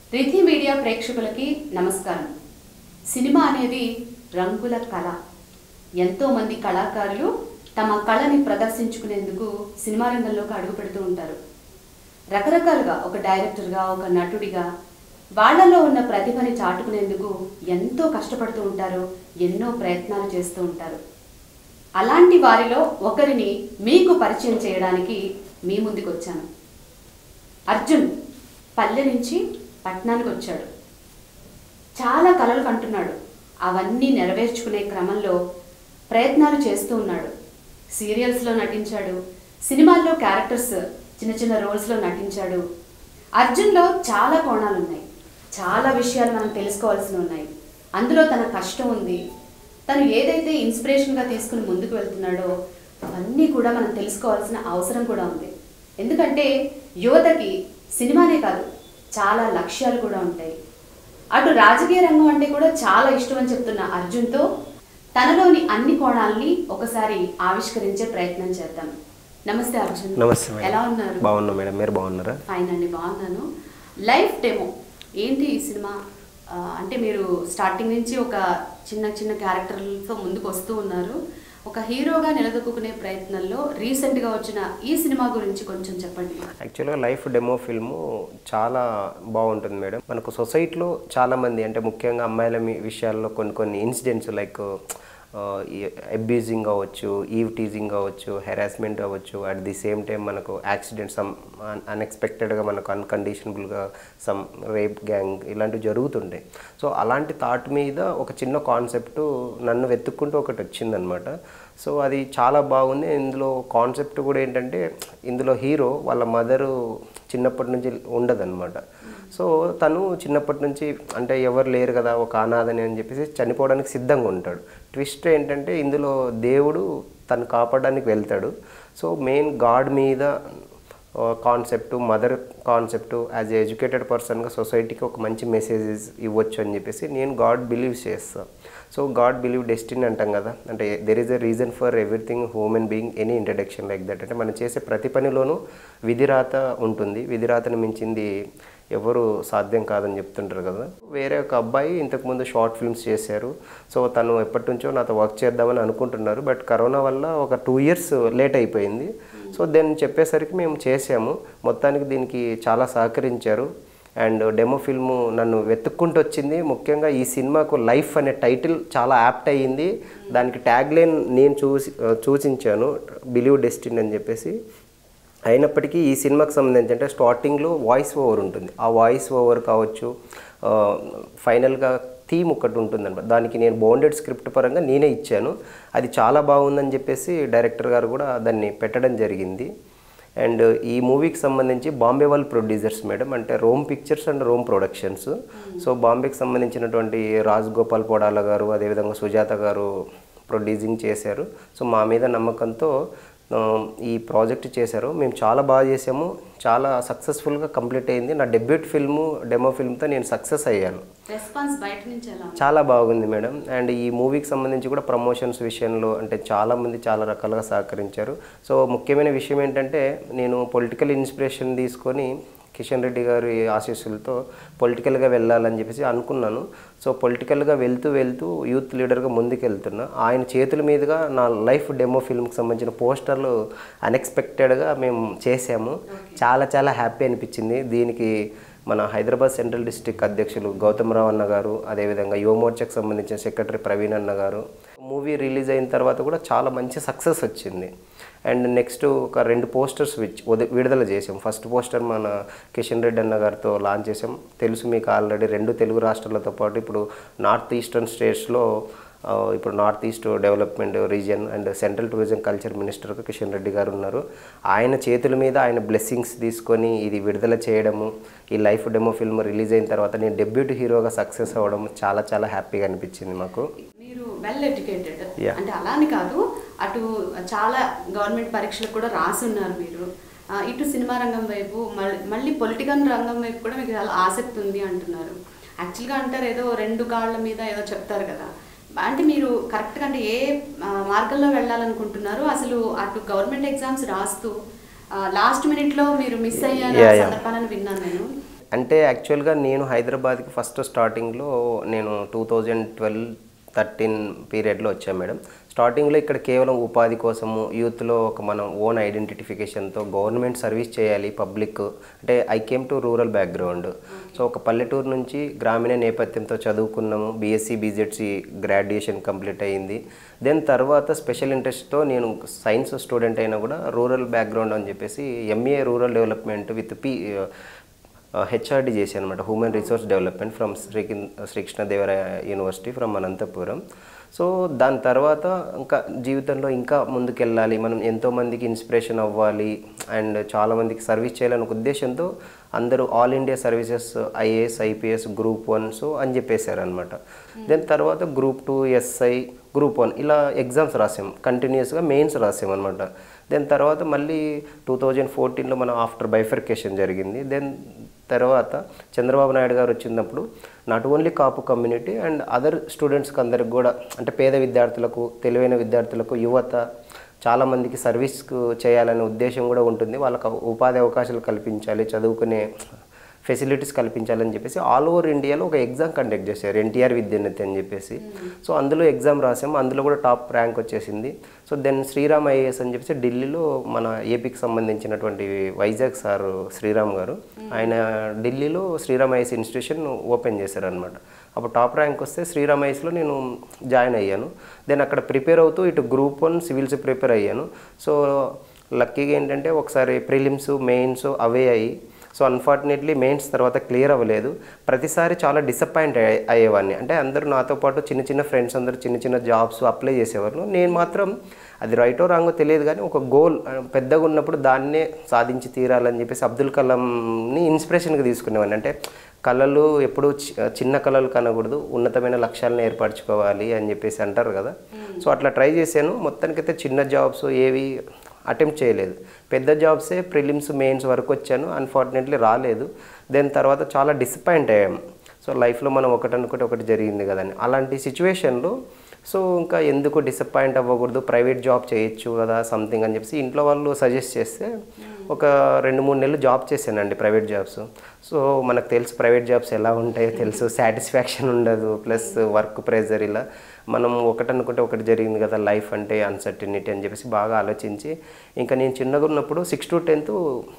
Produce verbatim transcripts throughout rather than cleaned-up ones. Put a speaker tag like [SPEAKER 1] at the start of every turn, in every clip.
[SPEAKER 1] Ridhi media ప్రేక్షకులకి నమస్కారం. Cinema అనేది రంగుల కళ. ఎంతో మంది కళాకారులు తమ కళని ప్రదర్శించుకునేందుకు సినిమా రంగంలోకి అడుగు పెడుతూ ఉంటారు. రకరకాలుగా ఒక డైరెక్టర్గా, ఒక నటుడిగా వాళ్ళలో ఉన్న ప్రతిభని చాటుకునేందుకు ఎంతో కష్టపడుతూ ఉంటారు, ఎన్నో ప్రయత్నాలు చేస్తూ ఉంటారు. అలాంటి వారిలో ఒకరిని మీకు పరిచయం చేయడానికి మీ ముందుకు వచ్చాను. అర్జున్ పల్లె నుంచి పట్టణానికి వచ్చాడు. చాలా కలలు కంటున్నాడు. అవన్నీ నెరవేర్చుకునే క్రమంలో ప్రయత్నాలు చేస్తూ ఉన్నాడు. సీరియల్స్లో నటించాడు, సినిమాల్లో క్యారెక్టర్స్ చిన్న చిన్న రోల్స్లో నటించాడు. అర్జున్లో చాలా కోణాలు ఉన్నాయి, చాలా విషయాలు మనం తెలుసుకోవాల్సి ఉన్నాయి. అందులో తన కష్టం ఉంది. తను ఏదైతే ఇన్స్పిరేషన్గా తీసుకుని ముందుకు వెళ్తున్నాడో అవన్నీ కూడా మనం తెలుసుకోవాల్సిన అవసరం కూడా ఉంది. ఎందుకంటే యువతకి సినిమానే కాదు, చాలా లక్ష్యాలు కూడా ఉంటాయి. అటు రాజకీయ రంగం అంటే కూడా చాలా ఇష్టం అని చెప్తున్న అర్జున్తో తనలోని అన్ని కోణాలని ఒకసారి ఆవిష్కరించే ప్రయత్నం చేద్దాం. నమస్తే అర్జున్.
[SPEAKER 2] నమస్తే.
[SPEAKER 1] ఎలా ఉన్నారు?
[SPEAKER 2] బాగున్నా మేడం, మీరు బాగున్నారా?
[SPEAKER 1] ఫైన్ అండి, బాగున్నాను. లైఫ్ డెమో ఏంటి ఈ సినిమా? అంటే మీరు స్టార్టింగ్ నుంచి ఒక చిన్న చిన్న క్యారెక్టర్లతో ముందుకు వస్తూ ఉన్నారు. ఒక హీరోగా నిలదొక్కునే ప్రయత్నంలో రీసెంట్గా వచ్చిన ఈ సినిమా గురించి కొంచెం చెప్పండి.
[SPEAKER 2] యాక్చువల్గా లైఫ్ డెమో ఫిల్ము చాలా బాగుంటుంది మేడం. మనకు సొసైటీలో చాలామంది, అంటే ముఖ్యంగా అమ్మాయిల విషయాల్లో కొన్ని కొన్ని ఇన్సిడెంట్స్ లైక్ అబ్యూజింగ్ అవ్వచ్చు, ఈవ్ టీజింగ్ అవ్వచ్చు, హెరాస్మెంట్ అవ్వచ్చు, అట్ ది సేమ్ టైం మనకు యాక్సిడెంట్ సమ్ అన్ఎక్స్పెక్టెడ్గా మనకు అన్కండిషనబుల్గా సమ్ రేప్ గ్యాంగ్ ఇలాంటివి జరుగుతుంటాయి. సో అలాంటి థాట్ మీద ఒక చిన్న కాన్సెప్ట్ నన్ను వెతుక్కుంటూ ఒకటి వచ్చిందనమాట. సో అది చాలా బాగుంది. ఇందులో కాన్సెప్ట్ కూడా ఏంటంటే, ఇందులో హీరో వాళ్ళ మదరు చిన్నప్పటి నుంచి ఉండదన్నమాట. సో తను చిన్నప్పటి నుంచి అంటే ఎవరు లేరు కదా, ఒక అనాథని అని చెప్పేసి చనిపోవడానికి సిద్ధంగా ఉంటాడు. ట్విస్ట్ ఏంటంటే ఇందులో దేవుడు తను కాపాడడానికి వెళ్తాడు. సో మెయిన్ గాడ్ మీద concept, mother concept, as a educated పర్సన్గా సొసైటీకి ఒక మంచి మెసేజెస్ ఇవ్వచ్చు అని చెప్పేసి నేను గాడ్ బిలీవ్ చేస్తాను. సో గాడ్ బిలీవ్ డెస్టినీ అంటాం కదా, అంటే there is a reason for everything human being any introduction like that. అంటే మనం చేసే ప్రతి పనిలోనూ విధిరాత ఉంటుంది. విధిరాతను మించింది ఎవరు సాధ్యం కాదని చెప్తుంటారు కదా. వేరే ఒక అబ్బాయి ఇంతకుముందు షార్ట్ ఫిల్మ్స్ చేశారు. సో తను ఎప్పటి నుంచో నాతో వర్క్ చేద్దామని అనుకుంటున్నారు. బట్ కరోనా వల్ల ఒక టూ ఇయర్స్ లేట్ అయిపోయింది. సో దాన్ని చెప్పేసరికి మేము చేసాము. మొత్తానికి దీనికి చాలా సహకరించారు. అండ్ డెమో ఫిల్ము నన్ను వెతుక్కుంటూ వచ్చింది. ముఖ్యంగా ఈ సినిమాకు లైఫ్ అనే టైటిల్ చాలా యాప్ట్ అయ్యింది. దానికి ట్యాగ్ లైన్ నేను చూసి సూచించాను, బిలీవ్ డెస్టినీ అని చెప్పేసి. అయినప్పటికీ ఈ సినిమాకి సంబంధించి అంటే స్టార్టింగ్లో వాయిస్ ఓవర్ ఉంటుంది. ఆ వాయిస్ ఓవర్ కావచ్చు, ఫైనల్గా థీమ్ ఒకటి ఉంటుందన్నమాట. దానికి నేను బౌండెడ్ స్క్రిప్ట్ పరంగా నేనే ఇచ్చాను. అది చాలా బాగుందని చెప్పేసి డైరెక్టర్ గారు కూడా దాన్ని పెట్టడం జరిగింది. అండ్ ఈ మూవీకి సంబంధించి బాంబే వాళ్ళు ప్రొడ్యూసర్స్ మేడం, అంటే Rome Pictures and Rome Productions. So బాంబేకి సంబంధించినటువంటి రాజ్ గోపాల్ పొడాల గారు, అదేవిధంగా సుజాత గారు ప్రొడ్యూసింగ్ చేశారు. సో మా మీద నమ్మకంతో ఈ ప్రాజెక్ట్ చేశారు. మేము చాలా బాగా చేసాము, చాలా సక్సెస్ఫుల్గా కంప్లీట్ అయింది. నా డెబ్యూట్ ఫిల్ము డెమో ఫిల్మ్తో నేను సక్సెస్ అయ్యాను.
[SPEAKER 1] రెస్పాన్స్ బయట నుంచి ఎలా?
[SPEAKER 2] చాలా బాగుంది మేడం. అండ్ ఈ మూవీకి సంబంధించి కూడా ప్రమోషన్స్ విషయంలో అంటే చాలామంది చాలా రకాలుగా సహకరించారు. సో ముఖ్యమైన విషయం ఏంటంటే, నేను పొలిటికల్ ఇన్స్పిరేషన్ తీసుకొని కిషన్ రెడ్డి గారి ఆశీస్సులతో పొలిటికల్గా వెళ్ళాలని చెప్పేసి అనుకున్నాను. సో పొలిటికల్గా వెళ్తూ వెళ్తూ యూత్ లీడర్గా ముందుకు వెళ్తున్నా. ఆయన చేతుల మీదుగా నా లైఫ్ డెమో ఫిల్మ్కి సంబంధించిన పోస్టర్లు అన్ఎక్స్పెక్టెడ్గా మేము చేసాము. చాలా చాలా హ్యాపీ అనిపించింది. దీనికి మన హైదరాబాద్ సెంట్రల్ డిస్ట్రిక్ట్ అధ్యక్షులు గౌతమ్ రావు అన్న గారు, అదేవిధంగా యువమోర్చాకు సంబంధించిన సెక్రటరీ ప్రవీణ్ అన్న గారు, మూవీ రిలీజ్ అయిన తర్వాత కూడా చాలా మంచి సక్సెస్ వచ్చింది. అండ్ నెక్స్ట్ ఒక రెండు పోస్టర్స్ విడుదల చేసాం. ఫస్ట్ పోస్టర్ మన కిషన్ రెడ్డి అన్న గారితో లాంచ్ చేసాం. తెలుసు మీకు ఆల్రెడీ, రెండు తెలుగు రాష్ట్రాలతో పాటు ఇప్పుడు నార్త్ ఈస్టర్న్ స్టేట్స్లో ఇప్పుడు north east development region and central tourism culture మినిస్టర్గా కిషన్ రెడ్డి గారు ఉన్నారు. ఆయన చేతుల మీద ఆయన బ్లెస్సింగ్స్ తీసుకొని ఇది విడుదల చేయడము, ఈ లైఫ్ డెమో ఫిల్మ్ రిలీజ్ అయిన తర్వాత నేను డెబ్యూట్ హీరోగా సక్సెస్ అవ్వడం చాలా చాలా హ్యాపీగా అనిపించింది మాకు.
[SPEAKER 1] మీరు వెల్ ఎడ్యుకేటెడ్ అంటే అలా అని కాదు, అటు చాలా గవర్నమెంట్ పరీక్షలకు కూడా రాసి ఉన్నారు మీరు. ఇటు సినిమా రంగం వైపు మళ్ళీ పొలిటికల్ రంగం వైపు కూడా మీకు చాలా ఆసక్తి ఉంది అంటున్నారు. యాక్చువల్గా అంటారు ఏదో రెండు కాళ్ళ మీద ఏదో చెప్తారు కదా, అంటే మీరు కరెక్ట్గా అంటే ఏ మార్గంలో వెళ్ళాలనుకుంటున్నారు? అసలు అటు గవర్నమెంట్ ఎగ్జామ్స్ రాస్తూ లాస్ట్ మినిట్లో మీరు మిస్ అయ్యారు సందర్భాలను విన్నాను నేను.
[SPEAKER 2] అంటే యాక్చువల్గా నేను హైదరాబాద్కి ఫస్ట్ స్టార్టింగ్లో నేను టూ థౌజండ్ ట్వెల్వ్ థర్టీన్ పీరియడ్లో వచ్చాను మేడం. స్టార్టింగ్లో ఇక్కడ కేవలం ఉపాధి కోసము యూత్లో ఒక మనం ఓన్ ఐడెంటిఫికేషన్తో గవర్నమెంట్ సర్వీస్ చేయాలి పబ్లిక్, అంటే I came to rural background. So ఒక పల్లెటూరు నుంచి గ్రామీణ నేపథ్యంతో చదువుకున్నాము. బీఎస్సీ బీజెడ్సీ గ్రాడ్యుయేషన్ కంప్లీట్ అయ్యింది. దెన్ తర్వాత స్పెషల్ ఇంట్రెస్ట్తో నేను సైన్స్ స్టూడెంట్ అయినా కూడా రూరల్ బ్యాక్గ్రౌండ్ అని చెప్పేసి MA rural development with P HRD చేశాను అనమాట, human resource development from Shri Sri Krishnadevaraya university from Anantapuram. So దాని తర్వాత ఇంకా జీవితంలో ఇంకా ముందుకెళ్ళాలి, మనం ఎంతోమందికి ఇన్స్పిరేషన్ అవ్వాలి అండ్ చాలామందికి సర్వీస్ చేయాలనే ఒక ఉద్దేశంతో అందరూ all India services IAS IPS group one so అని చెప్పేశారు అనమాట. దెన్ తర్వాత group two SI group one ఇలా ఎగ్జామ్స్ రాసాం, కంటిన్యూస్గా మెయిన్స్ రాసాం అనమాట. దెన్ తర్వాత మళ్ళీ టూ థౌజండ్ ఫోర్టీన్లో మనం ఆఫ్టర్ బైఫర్కేషన్ జరిగింది. దెన్ తర్వాత చంద్రబాబు నాయుడు గారు వచ్చినప్పుడు not only Kapu community and other స్టూడెంట్స్కి అందరికి కూడా, అంటే పేద విద్యార్థులకు, తెలివైన విద్యార్థులకు, యువత చాలామందికి సర్వీస్కు చేయాలనే ఉద్దేశం కూడా ఉంటుంది. వాళ్ళకు ఉపాధి అవకాశాలు కల్పించాలి, చదువుకునే ఫెసిలిటీస్ కల్పించాలని చెప్పేసి ఆల్ ఓవర్ ఇండియాలో ఒక ఎగ్జామ్ కండక్ట్ చేశారు, ఎన్టీఆర్ విద్యోన్నతి అని చెప్పేసి. సో అందులో ఎగ్జామ్ రాసాము, అందులో కూడా టాప్ ర్యాంక్ వచ్చేసింది. సో దెన్ శ్రీరామ్ ఐఏఎస్ అని చెప్పేసి ఢిల్లీలో మన ఏపీకి సంబంధించినటువంటి వైజాగ్ సార్ శ్రీరామ్ గారు, ఆయన ఢిల్లీలో శ్రీరామ్ ఐఏఎస్ ఇన్స్టిట్యూషన్ ఓపెన్ చేశారనమాట. అప్పుడు టాప్ ర్యాంక్ వస్తే శ్రీరామ్ ఐఏఎస్లో నేను జాయిన్ అయ్యాను. దెన్ అక్కడ ప్రిపేర్ అవుతూ ఇటు గ్రూప్ వన్ సివిల్స్ ప్రిపేర్ అయ్యాను. సో లక్కీగా ఏంటంటే ఒకసారి ప్రిలిమ్స్ మెయిన్స్ అవే అయ్యి, సో అన్ఫార్చునేట్లీ మెయిన్స్ తర్వాత క్లియర్ అవ్వలేదు. ప్రతిసారి చాలా డిసప్పాయింట్ అయ్యేవాడిని. అంటే అందరూ నాతో పాటు చిన్న చిన్న ఫ్రెండ్స్ అందరూ చిన్న చిన్న జాబ్స్ అప్లై చేసేవారు. నేను మాత్రం అది రైటో రాంగో తెలియదు కానీ ఒక గోల్ పెద్దగా ఉన్నప్పుడు దాన్నే సాధించి తీరాలని చెప్పేసి అబ్దుల్ కలాంని ఇన్స్పిరేషన్గా తీసుకునేవాడిని. అంటే కళలు ఎప్పుడూ చిన్న కళలు కనకూడదు, ఉన్నతమైన లక్ష్యాలను ఏర్పరచుకోవాలి అని చెప్పేసి అంటారు కదా. సో అట్లా ట్రై చేశాను. మొత్తానికైతే చిన్న జాబ్స్ ఏవి అటెంప్ట్ చేయలేదు, పెద్ద జాబ్సే ప్రిలిమ్స్ మెయిన్స్ వరకు వచ్చాను. అన్ఫార్చునేట్లీ రాలేదు. దెన్ తర్వాత చాలా డిసప్పాయింట్ అయ్యాము. సో లైఫ్లో మనం ఒకటి అనుకుంటే ఒకటి జరిగింది కదని, అలాంటి సిచ్యువేషన్లో సో ఇంకా ఎందుకు డిసప్పాయింట్ అవ్వకూడదు, ప్రైవేట్ జాబ్ చేయొచ్చు కదా సంథింగ్ అని చెప్పేసి ఇంట్లో వాళ్ళు సజెస్ట్ చేస్తే ఒక రెండు మూడు నెలలు జాబ్ చేశానండి ప్రైవేట్ జాబ్స్. సో మనకు తెలుసు ప్రైవేట్ జాబ్స్ ఎలా ఉంటాయో తెలుసు, సాటిస్ఫాక్షన్ ఉండదు, ప్లస్ వర్క్ ప్రెజర్, ఇలా మనం ఒకటి అనుకుంటే ఒకటి జరిగింది కదా, లైఫ్ అంటే అన్సర్టినిటీ అని చెప్పేసి బాగా ఆలోచించి ఇంకా నేను చిన్నగా ఉన్నప్పుడు సిక్స్ టు టెన్త్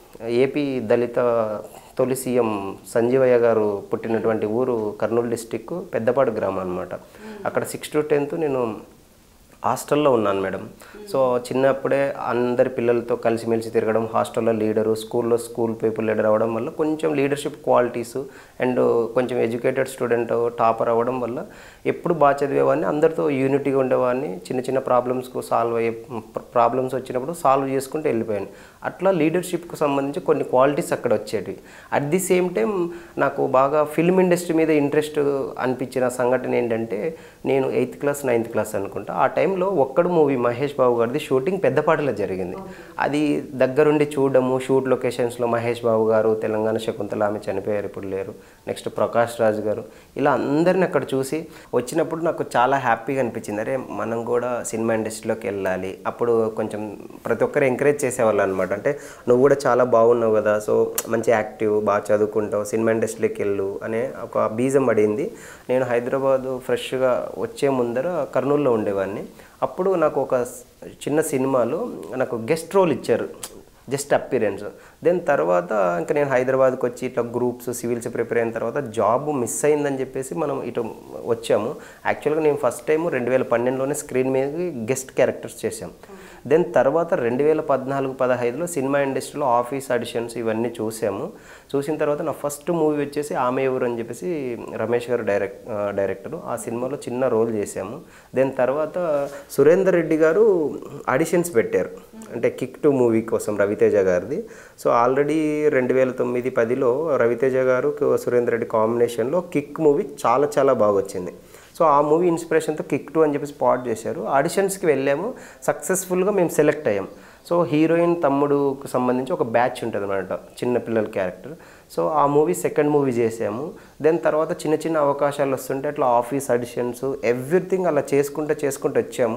[SPEAKER 2] ఏపీ దళిత తొలి సీఎం సంజీవయ్య గారు పుట్టినటువంటి ఊరు కర్నూలు డిస్టిక్ పెద్దపాడు గ్రామం అనమాట. అక్కడ సిక్స్ టు టెన్త్ నేను హాస్టల్లో ఉన్నాను మేడం. సో చిన్నప్పుడే అందరి పిల్లలతో కలిసిమెలిసి తిరగడం, హాస్టల్లో లీడరు, స్కూల్లో స్కూల్ పీపుల్ లీడర్ అవ్వడం వల్ల కొంచెం లీడర్షిప్ క్వాలిటీస్ అండ్ కొంచెం ఎడ్యుకేటెడ్ స్టూడెంట్ టాపర్ అవ్వడం వల్ల ఎప్పుడు బాగా చదివేవాడిని, అందరితో యూనిటీగా ఉండేవాడిని. చిన్న చిన్న ప్రాబ్లమ్స్కు సాల్వ్ అయ్యే ప్రాబ్లమ్స్ వచ్చినప్పుడు సాల్వ్ చేసుకుంటూ వెళ్ళిపోయాను. అట్లా లీడర్షిప్కు సంబంధించి కొన్ని క్వాలిటీస్ అక్కడ వచ్చేవి. అట్ ది సేమ్ టైం నాకు బాగా ఫిల్మ్ ఇండస్ట్రీ మీద ఇంట్రెస్ట్ అనిపించిన సంఘటన ఏంటంటే, నేను ఎయిత్ క్లాస్ నైన్త్ క్లాస్ అనుకుంటా, ఆ టైంలో ఒక్కడు మూవీ మహేష్ బాబు గారిది షూటింగ్ పెద్దపాటలో జరిగింది. అది దగ్గరుండి చూడడము, షూట్ లొకేషన్స్లో మహేష్ బాబు గారు, తెలంగాణ శకుంతల ఆమె చనిపోయారు ఇప్పుడు లేరు, నెక్స్ట్ ప్రకాష్ రాజ్ గారు, ఇలా అందరిని అక్కడ చూసి వచ్చినప్పుడు నాకు చాలా హ్యాపీగా అనిపించింది. అరే మనం కూడా సినిమా ఇండస్ట్రీలోకి వెళ్ళాలి. అప్పుడు కొంచెం ప్రతి ఒక్కరు ఎంకరేజ్ చేసేవాళ్ళు అనమాట. అంటే నువ్వు కూడా చాలా బాగున్నావు కదా, సో మంచి యాక్టివ్, బాగా చదువుకుంటావు, సినిమా ఇండస్ట్రీకి వెళ్ళు అనే ఒక బీజం పడింది. నేను హైదరాబాదు ఫ్రెష్గా వచ్చే ముందర కర్నూలులో ఉండేవాడిని. అప్పుడు నాకు ఒక చిన్న సినిమాలో నాకు గెస్ట్ రోల్ ఇచ్చారు, జస్ట్ అపీరెన్స్. దెన్ తర్వాత ఇంకా నేను హైదరాబాద్కి వచ్చి ఇట్లా గ్రూప్స్ సివిల్స్ ప్రిపేర్ అయిన తర్వాత జాబ్ మిస్ అయిందని చెప్పేసి మనం ఇటు వచ్చాము. యాక్చువల్గా నేను ఫస్ట్ టైం రెండు వేల పన్నెండులోనే స్క్రీన్ మీద గెస్ట్ క్యారెక్టర్స్ చేశాం. దెన్ తర్వాత రెండు వేల పద్నాలుగు పదహైదులో సినిమా ఇండస్ట్రీలో ఆఫీస్ ఆడిషన్స్ ఇవన్నీ చూసాము. చూసిన తర్వాత నా ఫస్ట్ మూవీ వచ్చేసి ఆమె ఎవరు అని చెప్పేసి రమేష్ గారు డైరెక్ట్ డైరెక్టరు ఆ సినిమాలో చిన్న రోల్ చేశాము. దెన్ తర్వాత సురేందర్ రెడ్డి గారు ఆడిషన్స్ పెట్టారు, అంటే కిక్ టూ మూవీ కోసం రవితేజ గారిది. సో ఆల్రెడీ రెండు వేల తొమ్మిది పదిలో రవితేజ గారు సురేందర్ రెడ్డి కాంబినేషన్లో కిక్ మూవీ చాలా చాలా బాగా వచ్చింది. సో ఆ మూవీ ఇన్స్పిరేషన్తో కిక్ టూ అని చెప్పి స్పాట్ చేశారు. ఆడిషన్స్కి వెళ్ళాము, సక్సెస్ఫుల్గా మేము సెలెక్ట్ అయ్యాం. సో హీరోయిన్ తమ్ముడుకు సంబంధించి ఒక బ్యాచ్ ఉంటుంది అన్నమాట, చిన్నపిల్లల క్యారెక్టర్. సో ఆ మూవీ సెకండ్ మూవీ చేసాము. దెన్ తర్వాత చిన్న చిన్న అవకాశాలు వస్తుంటే అట్లా ఆఫీస్ ఆడిషన్స్ ఎవ్రీథింగ్ అలా చేసుకుంటూ చేసుకుంటూ వచ్చాము.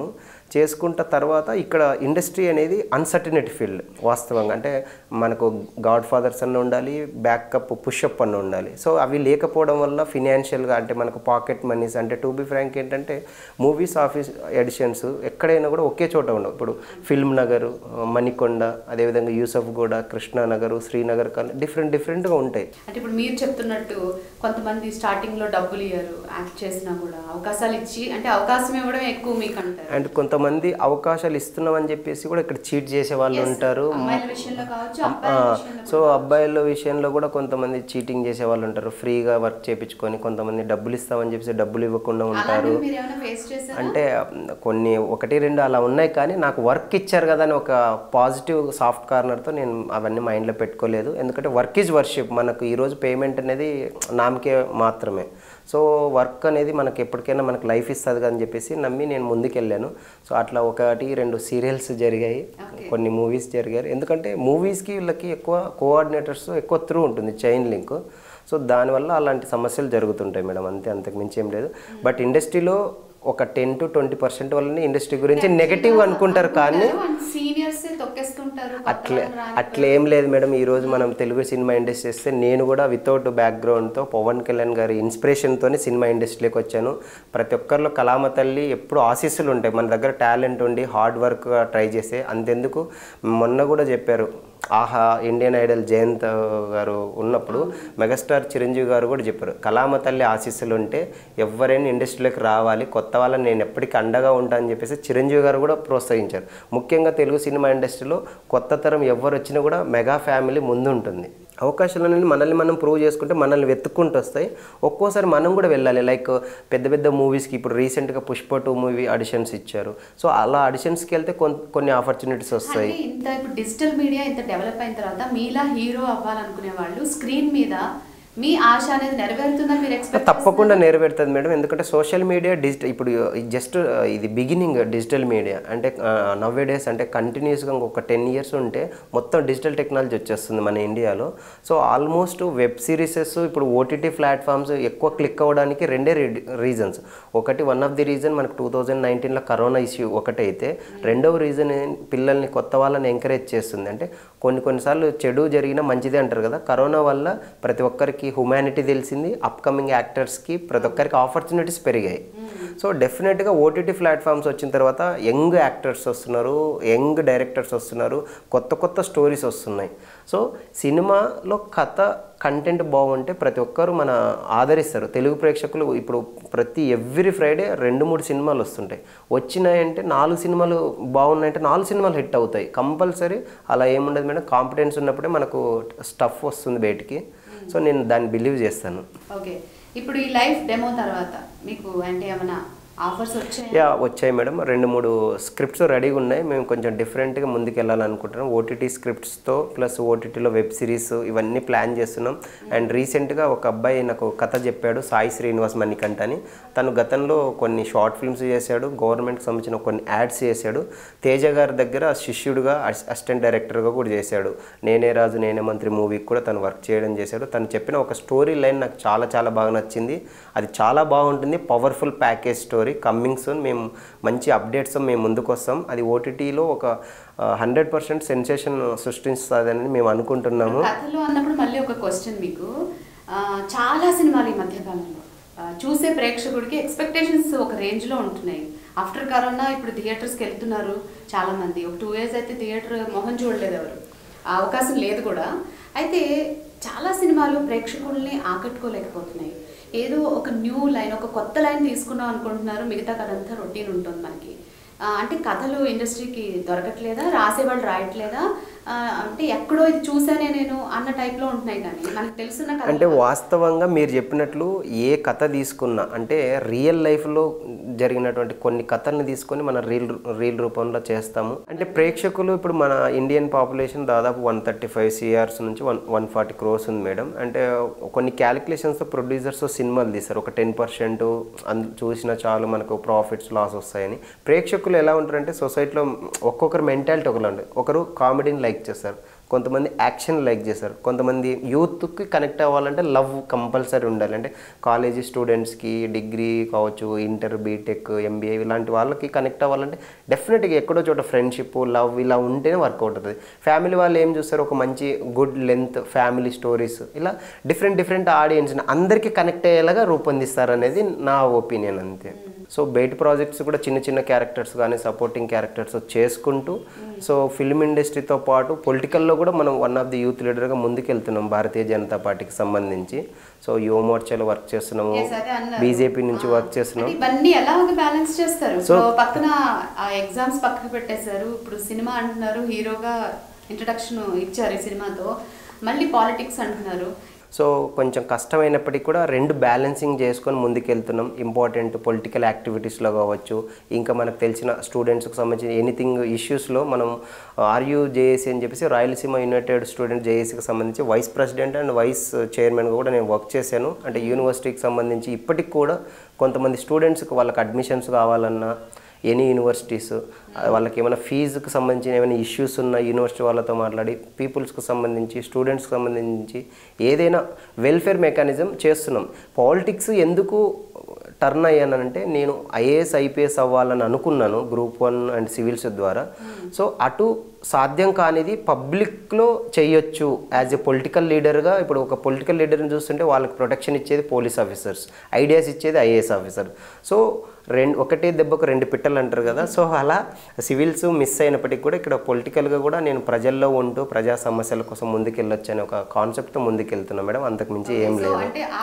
[SPEAKER 2] చేసుకుంట తర్వాత ఇక్కడ ఇండస్ట్రీ అనేది అన్సర్టినిటీ ఫీల్డ్ వాస్తవంగా. అంటే మనకు గాడ్ ఫాదర్స్ అన్న ఉండాలి, బ్యాకప్ పుషప్ అన్న ఉండాలి. సో అవి లేకపోవడం వల్ల ఫినాన్షియల్గా అంటే మనకు పాకెట్ మనీస్ అంటే టు బి ఫ్రాంక్ ఏంటంటే మూవీస్ ఆఫీస్ ఎడిషన్స్ ఎక్కడైనా కూడా ఒకే చోట ఉండవు. ఇప్పుడు ఫిల్మ్ నగర్, మణికొండ, అదేవిధంగా యూసఫ్గూడ, కృష్ణానగర్, శ్రీనగర్ కానీ డిఫరెంట్ డిఫరెంట్గా ఉంటాయి.
[SPEAKER 1] అంటే ఇప్పుడు మీరు చెప్తున్నట్టు కొంతమంది స్టార్టింగ్లో డబ్బులు ఇయ్యారు, యాక్ట్ చేసినా కూడా అవకాశాలు ఇచ్చి అంటే అవకాశం ఇవ్వడం ఎక్కువ మీకు అంటారు.
[SPEAKER 2] అండ్ కొంతమంది అవకాశాలు ఇస్తున్నామని చెప్పేసి కూడా ఇక్కడ చీట్ చేసే వాళ్ళు ఉంటారు. సో అబ్బాయిల విషయంలో కూడా కొంతమంది చీటింగ్ చేసే వాళ్ళు ఉంటారు, ఫ్రీగా వర్క్ చేయించుకొని. కొంతమంది డబ్బులు ఇస్తామని చెప్పేసి డబ్బులు ఇవ్వకుండా ఉంటారు. అంటే కొన్ని ఒకటి రెండు అలా ఉన్నాయి, కానీ నాకు వర్క్ ఇచ్చారు కదా అని ఒక పాజిటివ్ సాఫ్ట్ కార్నర్తో నేను అవన్నీ మైండ్లో పెట్టుకోలేదు. ఎందుకంటే వర్క్ ఈజ్ వర్షిప్. మనకు ఈరోజు పేమెంట్ అనేది నామకే మాత్రమే. సో వర్క్ అనేది మనకి ఎప్పటికైనా మనకు లైఫ్ ఇస్తుంది అని చెప్పేసి నమ్మి నేను ముందుకెళ్ళాను. సో అట్లా ఒకటి రెండు సీరియల్స్ జరిగాయి, కొన్ని మూవీస్ జరిగాయి. ఎందుకంటే మూవీస్కి వీళ్ళకి ఎక్కువ కోఆర్డినేటర్స్ ఎక్కువ త్రూ ఉంటుంది, చైన్ లింక్. సో దానివల్ల అలాంటి సమస్యలు జరుగుతుంటాయి మేడం, అంతే, అంతకు మించి ఏం లేదు. బట్ ఇండస్ట్రీలో ఒక టెన్ టు ట్వంటీ పర్సెంట్ వల్లనే ఇండస్ట్రీ గురించి నెగటివ్ అనుకుంటారు, కానీ అట్లే అట్లా ఏం లేదు మేడం. ఈరోజు మనం తెలుగు సినిమా ఇండస్ట్రీ వస్తే నేను కూడా వితౌట్ బ్యాక్గ్రౌండ్తో పవన్ కళ్యాణ్ గారి ఇన్స్పిరేషన్తోనే సినిమా ఇండస్ట్రీలోకి వచ్చాను. ప్రతి ఒక్కరిలో కళామ తల్లి ఎప్పుడు ఆశీస్సులు ఉంటాయి. మన దగ్గర టాలెంట్ ఉండి హార్డ్ వర్క్ ట్రై చేస్తే అంతెందుకు. మొన్న కూడా చెప్పారు, ఆహా ఇండియన్ ఐడల్ జయంత్ గారు ఉన్నప్పుడు మెగాస్టార్ చిరంజీవి గారు కూడా చెప్పారు, కళామ తల్లి ఆశీస్సులు ఉంటే ఎవరైనా ఇండస్ట్రీలోకి రావాలి, కొత్త వాళ్ళని నేను ఎప్పటికీ అండగా ఉంటానని చెప్పేసి చిరంజీవి గారు కూడా ప్రోత్సహించారు. ముఖ్యంగా తెలుగు సినిమా ఇండస్ట్రీలో కొత్త తరం ఎవరు వచ్చినా కూడా మెగా ఫ్యామిలీ ముందు ఉంటుంది. అవకాశాలన్నీ మనల్ని మనం ప్రూవ్ చేసుకుంటే మనల్ని వెతుక్కుంటూ వస్తాయి. ఒక్కోసారి మనం కూడా వెళ్ళాలి. లైక్ పెద్ద పెద్ద మూవీస్కి ఇప్పుడు రీసెంట్గా పుష్ప టూ మూవీ ఆడిషన్స్ ఇచ్చారు. సో అలా ఆడిషన్స్కి వెళ్తే కొన్ని ఆపర్చునిటీస్ వస్తాయి.
[SPEAKER 1] ఇంత ఇప్పుడు డిజిటల్ మీడియా ఇంత డెవలప్ అయిన తర్వాత మీలా హీరో అవ్వాలనుకునే వాళ్ళు స్క్రీన్ మీద మీ ఆశ అనేది నెరవేరుతుందని మీరు ఎక్స్పెక్ట్?
[SPEAKER 2] తప్పకుండా నెరవేరుతుంది మేడం. ఎందుకంటే సోషల్ మీడియా డిజిటల్ ఇప్పుడు జస్ట్ ఇది బిగినింగ్ డిజిటల్ మీడియా అంటే నవ్వే డేస్ అంటే కంటిన్యూస్గా ఒక టెన్ ఇయర్స్ ఉంటే మొత్తం డిజిటల్ టెక్నాలజీ వచ్చేస్తుంది మన ఇండియాలో. సో ఆల్మోస్ట్ వెబ్ సిరీసెస్ ఇప్పుడు ఓటీటీ ప్లాట్ఫామ్స్ ఎక్కువ క్లిక్ అవ్వడానికి రెండే రీజన్స్. ఒకటి వన్ ఆఫ్ ది రీజన్ మనకు టూ థౌజండ్ నైన్టీన్లో కరోనా ఇష్యూ ఒకటైతే, రెండవ రీజన్ పిల్లల్ని కొత్త వాళ్ళని ఎంకరేజ్ చేస్తుంది. అంటే కొన్ని కొన్నిసార్లు చెడు జరిగినా మంచిదే అంటారు కదా. కరోనా వల్ల ప్రతి ఒక్కరికి హ్యుమానిటీ తెలిసింది, అప్కమింగ్ యాక్టర్స్కి ప్రతి ఒక్కరికి ఆపర్చునిటీస్ పెరిగాయి. సో డెఫినెట్గా ఓటీటీ ప్లాట్ఫామ్స్ వచ్చిన తర్వాత యంగ్ యాక్టర్స్ వస్తున్నారు, యంగ్ డైరెక్టర్స్ వస్తున్నారు, కొత్త కొత్త స్టోరీస్ వస్తున్నాయి. సో సినిమాలో కథ కంటెంట్ బాగుంటే ప్రతి ఒక్కరు మన ఆదరిస్తారు. తెలుగు ప్రేక్షకులు ఇప్పుడు ప్రతి ఎవ్రీ ఫ్రైడే రెండు మూడు సినిమాలు వస్తుంటాయి. వచ్చినాయంటే నాలుగు సినిమాలు బాగున్నాయంటే నాలుగు సినిమాలు హిట్ అవుతాయి కంపల్సరీ. అలా ఏముండదు మేడం, కాంపిటెన్స్ ఉన్నప్పుడే మనకు స్టఫ్ వస్తుంది బయటికి. సో నేను దాన్ని బిలీవ్ చేస్తాను.
[SPEAKER 1] ఓకే, ఇప్పుడు ఈ లైఫ్ డెమో తర్వాత మీకు అంటే ఏమైనా ఆఫర్స్ వచ్చాయి?
[SPEAKER 2] యా వచ్చాయి మేడం. రెండు మూడు స్క్రిప్ట్స్ రెడీగా ఉన్నాయి. మేము కొంచెం డిఫరెంట్గా ముందుకు వెళ్ళాలనుకుంటున్నాం. ఓటీటీ స్క్రిప్ట్స్తో ప్లస్ ఓటీటీలో వెబ్ సిరీస్ ఇవన్నీ ప్లాన్ చేస్తున్నాం. అండ్ రీసెంట్గా ఒక అబ్బాయి నాకు కథ చెప్పాడు, సాయి శ్రీనివాస్ మణికంఠ అని. తను గతంలో కొన్ని షార్ట్ ఫిల్మ్స్ చేశాడు, గవర్నమెంట్కి సంబంధించిన కొన్ని యాడ్స్ చేశాడు. తేజ గారి దగ్గర శిష్యుడుగా అసిస్టెంట్ డైరెక్టర్గా కూడా చేశాడు. నేనే రాజు నేనే మంత్రి మూవీకి కూడా తను వర్క్ చేయడం చేశాడు. తను చెప్పిన ఒక స్టోరీ లైన్ నాకు చాలా చాలా బాగా నచ్చింది. అది చాలా బాగుంటుంది, powerful package story. Coming soon మేము మంచి అప్డేట్స్ మేము ముందుకు వస్తాం. అది ఓటీటీలో ఒక హండ్రెడ్ పర్సెంట్ సెన్సేషన్ సృష్టిస్తుందని మేము అనుకుంటున్నాము.
[SPEAKER 1] కథలో అన్నప్పుడు మళ్ళీ ఒక క్వశ్చన్ మీకు, చాలా సినిమాలు ఈ మధ్యకాలంలో చూసే ప్రేక్షకుడికి ఎక్స్పెక్టేషన్స్ ఒక రేంజ్లో ఉంటున్నాయి. ఆఫ్టర్ కరోనా ఇప్పుడు థియేటర్స్కి వెళ్తున్నారు చాలామంది. ఒక టూ ఇయర్స్ అయితే థియేటర్ మొహం చూడలేదు ఎవరు, ఆ అవకాశం లేదు కూడా. అయితే చాలా సినిమాలు ప్రేక్షకుల్ని ఆకట్టుకోలేకపోతున్నాయి. ఏదో ఒక న్యూ లైన్, ఒక కొత్త లైన్ తీసుకున్నాం అనుకుంటున్నారు, మిగతా కథ అంతా రొటీన్ ఉంటుంది మనకి. అంటే కథలు ఇండస్ట్రీకి దొరకట్లేదా, రాసేవాళ్ళు రాయట్లేదా, అంటే ఎక్కడో ఇది చూసానే నేను అన్న టైప్లో ఉంటున్నాయి. కానీ మనకు తెలుసున్న కథ
[SPEAKER 2] అంటే వాస్తవంగా మీరు చెప్పినట్లు ఏ కథ తీసుకున్నా అంటే రియల్ లైఫ్లో జరిగినటువంటి కొన్ని కథల్ని తీసుకొని మన రీల్ రీల్ రూపంలో చేస్తాము. అంటే ప్రేక్షకులు ఇప్పుడు మన ఇండియన్ పాపులేషన్ దాదాపు వన్ థర్టీ ఫైవ్ సిఆర్స్ నుంచి వన్ వన్ ఫార్టీ క్రోర్స్ ఉంది మేడం. అంటే కొన్ని క్యాలిక్యులేషన్స్తో ప్రొడ్యూసర్స్ సినిమాలు తీస్తారు. ఒక టెన్ పర్సెంట్ అందు చూసినా చాలు మనకు ప్రాఫిట్స్ లాస్ వస్తాయని. ప్రేక్షకులు ఎలా ఉంటారంటే సొసైటీలో ఒక్కొక్కరు మెంటాలిటీ ఒకలా ఉంటుంది. ఒకరు కామెడీని లైక్ చేస్తారు, కొంతమంది యాక్షన్ లైక్ చేస్తారు, కొంతమంది యూత్కి కనెక్ట్ అవ్వాలంటే లవ్ కంపల్సరీ ఉండాలి. అంటే కాలేజీ స్టూడెంట్స్కి, డిగ్రీ కావచ్చు, ఇంటర్, బీటెక్, ఎంబీఏ ఇలాంటి వాళ్ళకి కనెక్ట్ అవ్వాలంటే డెఫినెట్గా ఎక్కడో చోట ఫ్రెండ్షిప్, లవ్ ఇలా ఉంటేనే వర్కౌట్ అవుతుంది. ఫ్యామిలీ వాళ్ళు ఏం చూస్తారు, ఒక మంచి గుడ్ లెంత్ ఫ్యామిలీ స్టోరీస్ ఇలా డిఫరెంట్ డిఫరెంట్ ఆడియన్స్ని అందరికీ కనెక్ట్ అయ్యేలాగా రూపొందిస్తారు అనేది నా ఒపీనియన్ అంతే. సో బయట ప్రాజెక్ట్స్ కూడా చిన్న చిన్న క్యారెక్టర్స్ కానీ సపోర్టింగ్ క్యారెక్టర్స్ చేసుకుంటూ సో ఫిల్మ్ ఇండస్ట్రీతో పాటు పొలిటికల్లో కూడా మనం వన్ ఆఫ్ ది యూత్ లీడర్గా ముందుకెళ్తున్నాం భారతీయ జనతా పార్టీకి సంబంధించి. సో యువ మోర్చాలో వర్క్ చేస్తున్నాము, బీజేపీ నుంచి వర్క్ చేస్తున్నాం.
[SPEAKER 1] ఇవన్నీ ఎలా బ్యాలెన్స్ చేస్తారు? సో పక్కన ఎగ్జామ్స్ పక్కన పెట్టేశారు, ఇప్పుడు సినిమా అంటున్నారు, హీరోగా ఇంట్రడక్షన్ ఇచ్చారు ఈ సినిమాతో, మళ్ళీ పాలిటిక్స్ అంటున్నారు.
[SPEAKER 2] సో కొంచెం కష్టమైనప్పటికీ కూడా రెండు బ్యాలెన్సింగ్ చేసుకొని ముందుకెళ్తున్నాం. ఇంపార్టెంట్ పొలిటికల్ యాక్టివిటీస్లో కావచ్చు, ఇంకా మనకు తెలిసిన స్టూడెంట్స్కి సంబంధించిన ఎనీథింగ్ ఇష్యూస్లో మనం ఆర్యూ జేఏసీ అని చెప్పేసి రాయలసీమ యునైటెడ్ స్టూడెంట్ జేఏసీకి సంబంధించి వైస్ ప్రెసిడెంట్ అండ్ వైస్ చైర్మన్గా కూడా నేను వర్క్ చేశాను. అంటే యూనివర్సిటీకి సంబంధించి ఇప్పటికి కూడా కొంతమంది స్టూడెంట్స్కి వాళ్ళకి అడ్మిషన్స్ కావాలన్నా ఎనీ యూనివర్సిటీస్ వాళ్ళకి ఏమైనా ఫీజుకి సంబంధించిన ఏమైనా ఇష్యూస్ ఉన్న యూనివర్సిటీ వాళ్ళతో మాట్లాడి పీపుల్స్కి సంబంధించి, స్టూడెంట్స్కి సంబంధించి ఏదైనా వెల్ఫేర్ మెకానిజం చేస్తున్నాం. పాలిటిక్స్ ఎందుకు టర్న్ అయ్యానంటే నేను ఐఏఎస్ ఐపీఎస్ అవ్వాలని అనుకున్నాను గ్రూప్ వన్ అండ్ సివిల్స్ ద్వారా. సో అటు సాధ్యం కానిది పబ్లిక్లో చేయొచ్చు యాజ్ ఎ పొలిటికల్ లీడర్గా. ఇప్పుడు ఒక పొలిటికల్ లీడర్ని చూస్తుంటే వాళ్ళకి ప్రొటెక్షన్ ఇచ్చేది పోలీస్ ఆఫీసర్స్, ఐడియాస్ ఇచ్చేది ఐఏఎస్ ఆఫీసర్. సో రెండు ఒకటే దెబ్బకు రెండు పిట్టలు అంటారు కదా. సో అలా సివిల్స్ మిస్ అయినప్పటికీ కూడా ఇక్కడ పొలిటికల్గా కూడా నేను ప్రజల్లో ఉంటూ ప్రజా సమస్యల కోసం ముందుకెళ్ళొచ్చు అనే ఒక కాన్సెప్ట్తో ముందుకెళ్తున్నాను మేడం, అంతకు మించి ఏం లేదు.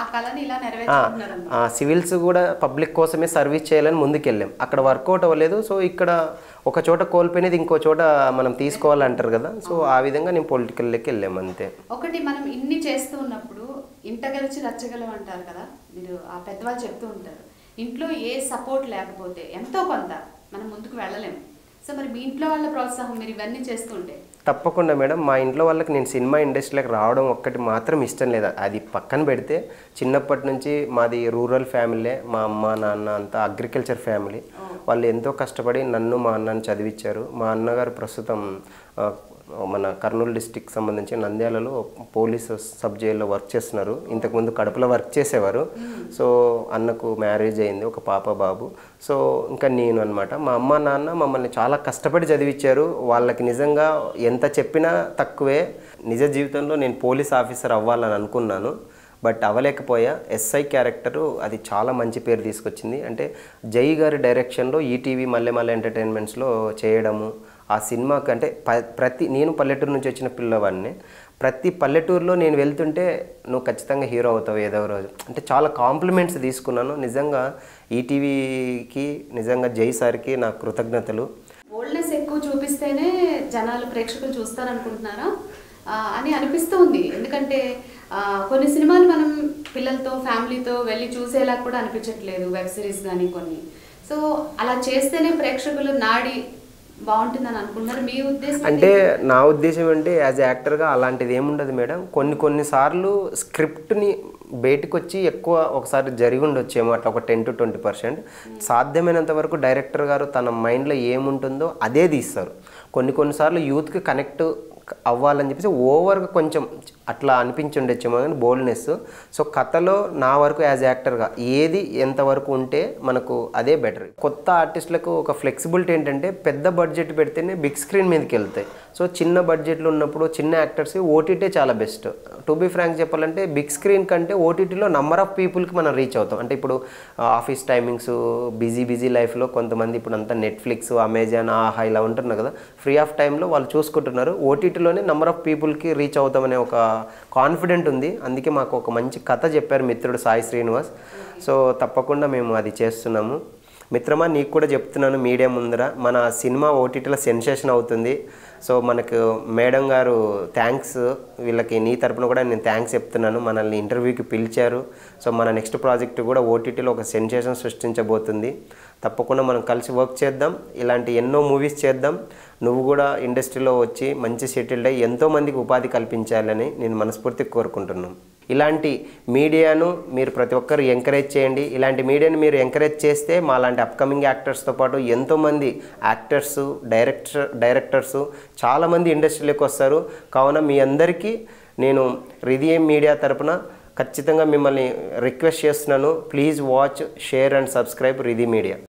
[SPEAKER 2] సివిల్స్ కూడా పబ్లిక్ కోసమే సర్వీస్ చేయాలని ముందుకెళ్ళాం, అక్కడ వర్కౌట్ అవ్వలేదు. సో ఇక్కడ ఒక చోట కోల్పోయినది ఇంకో చోట మనం తీసుకోవాలంటారు కదా. సో ఆ విధంగా నేను పొలిటికల్లోకి వెళ్ళాము అంతే.
[SPEAKER 1] ఒకటి మనం ఇన్ని చేస్తూ ఉన్నప్పుడు ఇంట గెలిచి రచ్చగలం అంటారు కదా, మీరు ఆ పెద్దవాళ్ళు చెప్తూ ఉంటారు. ఇంట్లో ఏ సపోర్ట్ లేకపోతే ఎంతో కొంత మనం ముందుకు వెళ్ళలేము. సో మరి మీ ఇంట్లో వాళ్ళ ప్రోత్సాహం మీరు ఇవన్నీ చేస్తుంటే?
[SPEAKER 2] తప్పకుండా మేడం, మా ఇంట్లో వాళ్ళకి నేను సినిమా ఇండస్ట్రీలోకి రావడం ఒక్కటి మాత్రం ఇష్టం లేదు. అది పక్కన పెడితే చిన్నప్పటి నుంచి మాది రూరల్ ఫ్యామిలీ, మా అమ్మ నాన్న అంతా అగ్రికల్చర్ ఫ్యామిలీ. వాళ్ళు ఎంతో కష్టపడి నన్ను మా అన్నను చదివించారు. మా అన్నగారు ప్రస్తుతం మన కర్నూలు డిస్టిక్ సంబంధించి నంద్యాలలో పోలీస్ సబ్ జైల్లో వర్క్ చేస్తున్నారు. ఇంతకుముందు కడపలో వర్క్ చేసేవారు. సో అన్నకు మ్యారేజ్ అయింది, ఒక పాప బాబు. సో ఇంకా నేను అనమాట, మా అమ్మ నాన్న మమ్మల్ని చాలా కష్టపడి చదివించారు. వాళ్ళకి నిజంగా ఎంత చెప్పినా తక్కువే. నిజ జీవితంలో నేను పోలీస్ ఆఫీసర్ అవ్వాలని అనుకున్నాను, బట్ అవ్వలేకపోయా. ఎస్ఐ క్యారెక్టరు అది చాలా మంచి పేరు తీసుకొచ్చింది. అంటే జై గారి డైరెక్షన్లో ఈటీవీ మల్లె మల్లె ఎంటర్టైన్మెంట్స్లో చేయడము, ఆ సినిమాకి అంటే ప ప్రతి నేను పల్లెటూరు నుంచి వచ్చిన పిల్లవాడిని, ప్రతి పల్లెటూరులో నేను వెళ్తుంటే నువ్వు ఖచ్చితంగా హీరో అవుతావు ఏదో రోజు అంటే చాలా కాంప్లిమెంట్స్ తీసుకున్నాను. నిజంగా ఈటీవీకి నిజంగా జై సార్కి నా కృతజ్ఞతలు.
[SPEAKER 1] బోల్డ్నెస్ ఎక్కువ చూపిస్తేనే జనాలు ప్రేక్షకులు చూస్తారనుకుంటున్నారా అని అనిపిస్తూ ఉంది. ఎందుకంటే కొన్ని సినిమాలు మనం పిల్లలతో ఫ్యామిలీతో వెళ్ళి చూసేలా కూడా అనిపించట్లేదు, వెబ్ సిరీస్ కానీ కొన్ని. సో అలా చేస్తేనే ప్రేక్షకులు నాడి బాగుంటుందని అనుకుంటున్నారు. మీ ఉద్దేశం
[SPEAKER 2] అంటే నా ఉద్దేశం అంటే యాజ్ యాక్టర్గా అలాంటిది ఏముండదు మేడం. కొన్ని కొన్నిసార్లు స్క్రిప్ట్ని బయటకు వచ్చి ఎక్కువ ఒకసారి జరిగి ఉండొచ్చేమో అట్లా ఒక టెన్ టు ట్వంటీ పర్సెంట్ సాధ్యమైనంత వరకు డైరెక్టర్ గారు తన మైండ్లో ఏముంటుందో అదే తీస్తారు. కొన్ని కొన్నిసార్లు యూత్కి కనెక్ట్ అవ్వాలని చెప్పేసి ఓవర్గా కొంచెం అట్లా అనిపించి ఉండొచ్చేమో కానీ బోల్డ్నెస్. సో కథలో నా వరకు యాజ్ యాక్టర్గా ఏది ఎంతవరకు ఉంటే మనకు అదే బెటర్. కొత్త ఆర్టిస్టులకు ఒక ఫ్లెక్సిబిలిటీ ఏంటంటే పెద్ద బడ్జెట్ పెడితేనే బిగ్ స్క్రీన్ మీదకి వెళ్తాయి. సో చిన్న బడ్జెట్లో ఉన్నప్పుడు చిన్న యాక్టర్స్కి ఓటీటీ చాలా బెస్ట్. టు బీ ఫ్రాంక్ చెప్పాలంటే బిగ్ స్క్రీన్ కంటే ఓటీటీలో నెంబర్ ఆఫ్ పీపుల్కి మనం రీచ్ అవుతాం. అంటే ఇప్పుడు ఆఫీస్ టైమింగ్స్, బిజీ బిజీ లైఫ్లో కొంతమంది ఇప్పుడు అంతా నెట్ఫ్లిక్స్, అమెజాన్, ఆహా ఇలా ఉంటున్నారు కదా, ఫ్రీ ఆఫ్ టైంలో వాళ్ళు చూసుకుంటున్నారు. ఓటీటీలోనే నెంబర్ ఆఫ్ పీపుల్కి రీచ్ అవుతామనే ఒక కాన్ఫిడెంట్ ఉంది. అందుకే మాకు ఒక మంచి కథ చెప్పారు మిత్రుడు సాయి శ్రీనివాస్. సో తప్పకుండా మేము అది చేస్తున్నాము. మిత్రమా, నీకు కూడా చెప్తున్నాను మీడియా ముందర, మన సినిమా ఓటీటీలో సెన్సేషన్ అవుతుంది. సో మనకు మేడం గారు థ్యాంక్స్, వీళ్ళకి నీ తరపున కూడా నేను థ్యాంక్స్ చెప్తున్నాను. మనల్ని ఇంటర్వ్యూకి పిలిచారు. సో మన నెక్స్ట్ ప్రాజెక్ట్ కూడా ఓటీటీలో ఒక సెన్సేషన్ సృష్టించబోతుంది. తప్పకుండా మనం కలిసి వర్క్ చేద్దాం, ఇలాంటి ఎన్నో మూవీస్ చేద్దాం. నువ్వు కూడా ఇండస్ట్రీలో వచ్చి మంచి సెటిల్డ్ అయ్యి ఎంతోమందికి ఉపాధి కల్పించాలని నేను మనస్ఫూర్తిగా కోరుకుంటున్నాను. ఇలాంటి మీడియాను మీరు ప్రతి ఒక్కరు ఎంకరేజ్ చేయండి. ఇలాంటి మీడియాని మీరు ఎంకరేజ్ చేస్తే మా లాంటి అప్కమింగ్ యాక్టర్స్తో పాటు ఎంతోమంది యాక్టర్సు డైరెక్టర్ డైరెక్టర్సు చాలామంది ఇండస్ట్రీలోకి వస్తారు. కావున మీ అందరికీ నేను రిధి మీడియా తరపున ఖచ్చితంగా మిమ్మల్ని రిక్వెస్ట్ చేస్తున్నాను. Please watch, share and subscribe Ridhi media.